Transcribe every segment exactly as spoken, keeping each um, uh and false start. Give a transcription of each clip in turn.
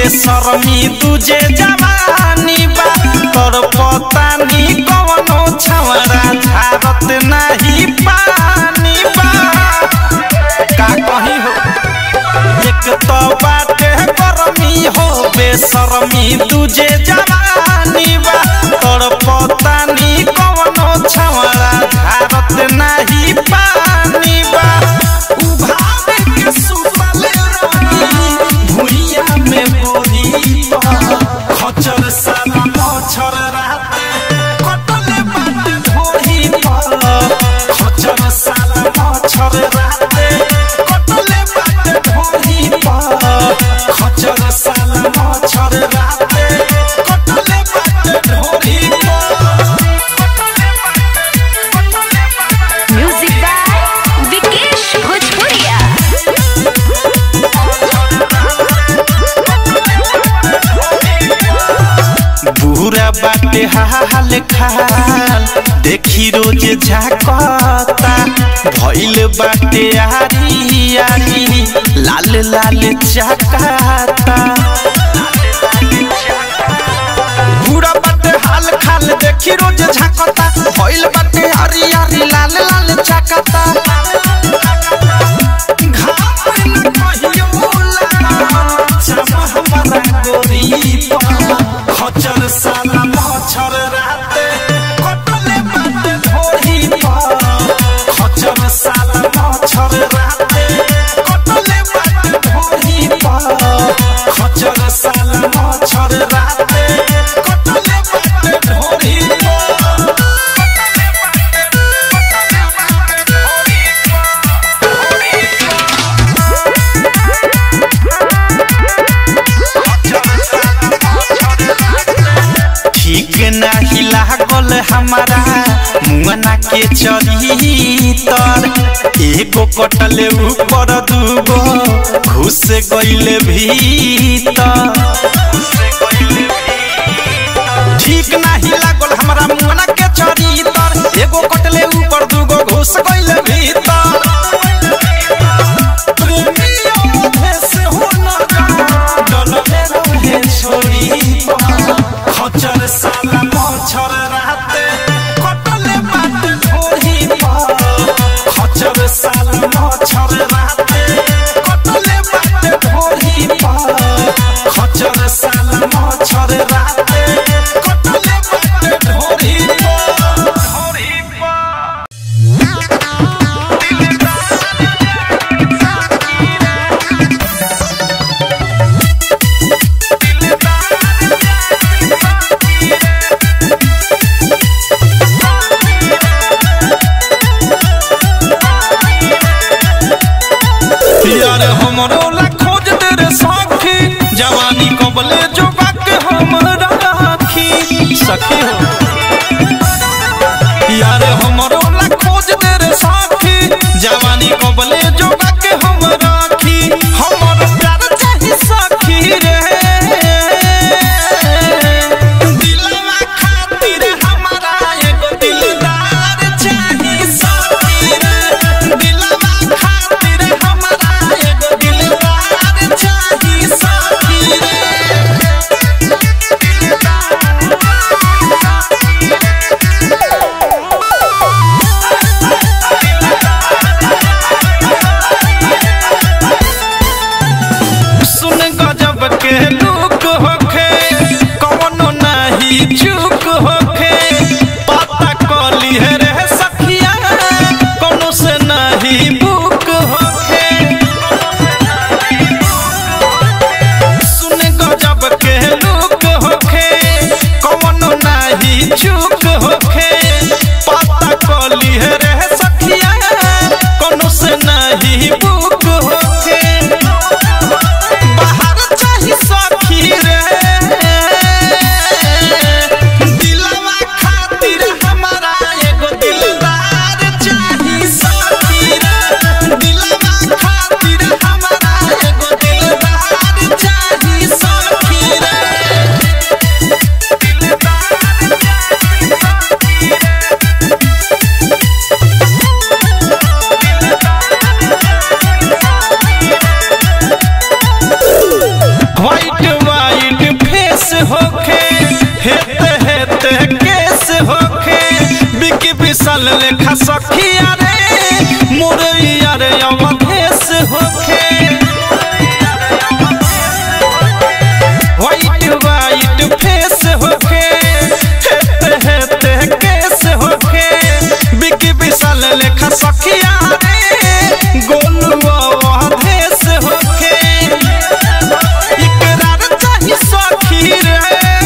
बेशरमी तुझे जवानी बा तोर पता नी कवनो छवरा झारत नहीं पानी बा का कहीं हो एक तो बाटे गरमी हो बेशरमी तुझे जवानी बा तोर पता नी कवनो छवरा झारत नहीं पानी बा उभावे के सुमले रानी भुइया में बोरी खचर साला मच्छर राते कटले बाटे ढोही खचर साला मच्छर राते कटले बाटे ढोही खचर साला मच्छर राते कटले बाटे ढोही म्यूजिक बाय विकेश भोजपुरिया। बुरा बाटे हाल खाल देखी रोज झाकता भइल बाटे आरी आरी लाल लाल चाकाता बुरा बाटे हाल खाल देखी रोज झाकता भइल बाटे आरी आरी लाल लाल चाकाता खचर साला मच्छर राते कटले बाटे ढोही खचर साला मच्छर राते कटले बाटे ढोही खचर साला मच्छर राते कटले बाटे ढोही ठीक नाही लागल हमारा मुआना के चरितर एगो कटले ऊपर दूगो घुस गइले भीतर ठीक नाही लागल हमारा मुआना के चरितर एगो कटले ऊपर दूगो घुस गइले भीतर प्रेमियों से हो ना डलले रहे छोरी खचर साला मच्छर राते कटले बाटे ढोही खचर साला मच्छर राते कटले बाटे ढोही खचर साला मच्छर राते कटले बाटे ढोही यार हमरो ला खोज तेरे साथी जवानी कबले जो बात हम राखी सखी हो यार हमरो ला खोज तेरे साथी जवानी कबले जो बात हम राखी हमर प्यार चाही सखी रे दिलवा खातिर हमारा एगो दिलदार चाही सखी रे दिलवा खातिर हमारा एगो दिलदार चाही सखी रे सुन गजब के लुक होखे कवनो नहीं चूक होखे पता कली है रे सखिया कोनो से नहीं बुक होखे सुन गजब के लुक होखे कवनो नहीं चूक होखे पता कली है रे सखिया कोनो से नहीं बुक होखे बाहर चाही सखी लेखा सखिया रे मोरैया रे अवधेश होखे व्हाइट व्हाइट फेस होखे हेते हेते केस होखे बिकी विशाल लेखा सखिया रे गोलुआ अवधेश होखे इकरार चाही सखी रे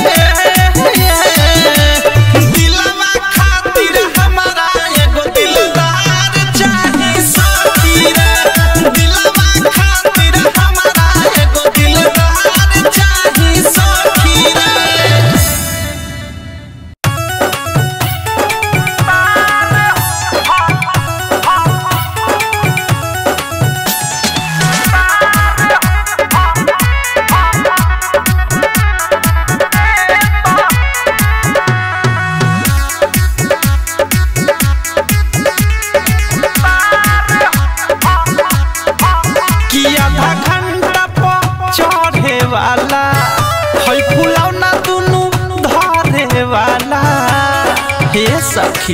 सखी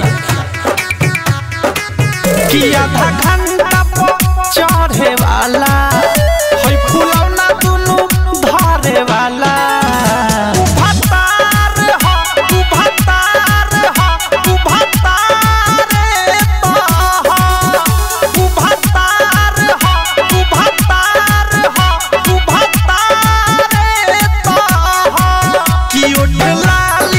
कि आधा घंटा पर चढ़े वाला होई फुलौना दुनु धरे वाला भतार हो तू भतार हो तू भतार रे तू भतार हो तू भतार हो तू भतार रे कि उठला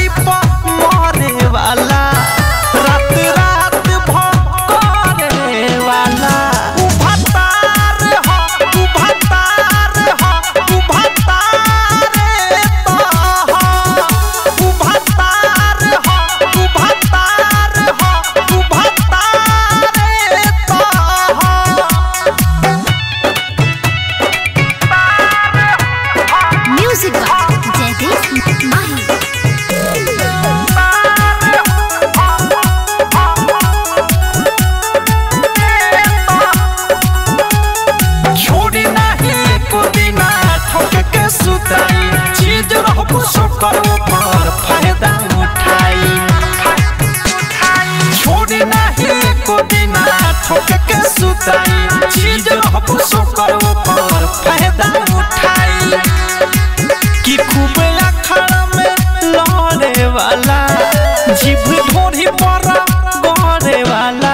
ठोके के सुताई चीज रहबो सोकर ऊपर फायदा उठाई कि खूब अखड़ा में लड़े वाला जीभ ढोरी पर गड़े वाला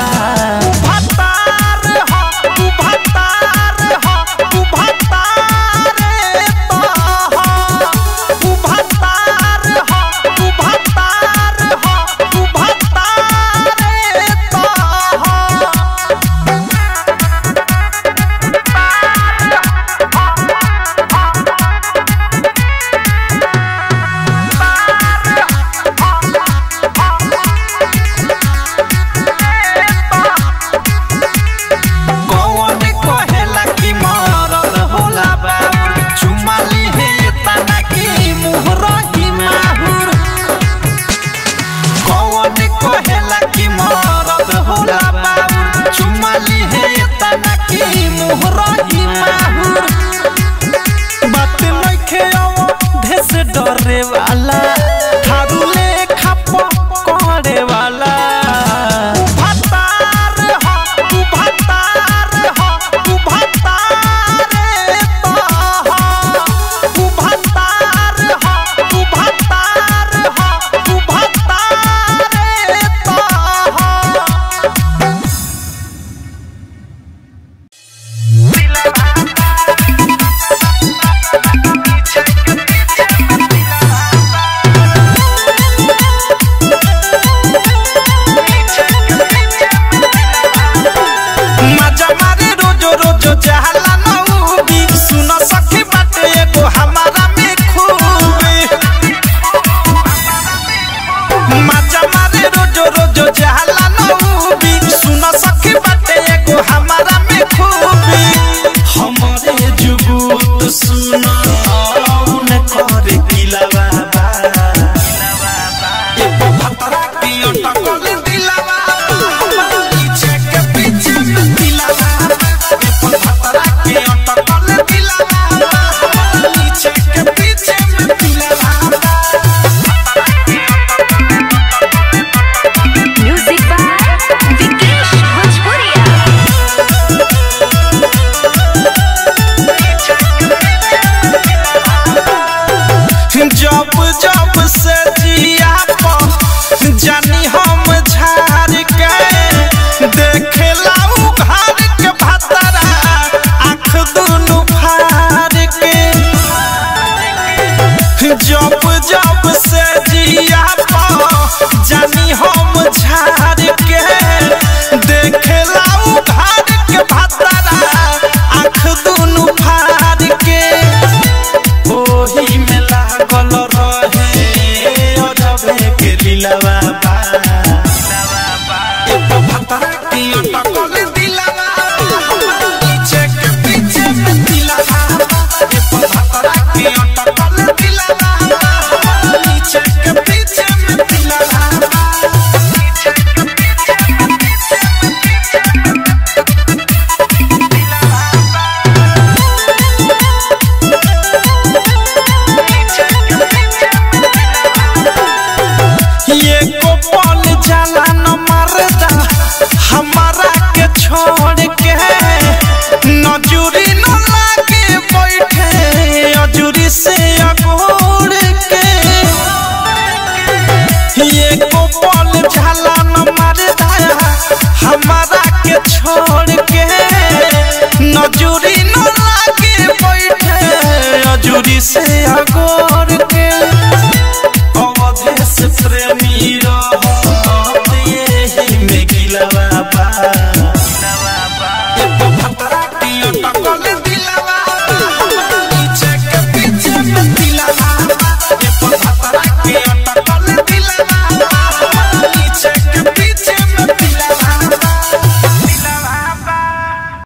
भतार हो तू भतार हो तू भतार रे तू भतार हो तू भतार हो तू भतार रे डरे वाला थारू ले खापो करे वाला भतार हो तू भतार हो तू भतार रे तू भतार हो तू भतार हो तू भतार रे Music by से आग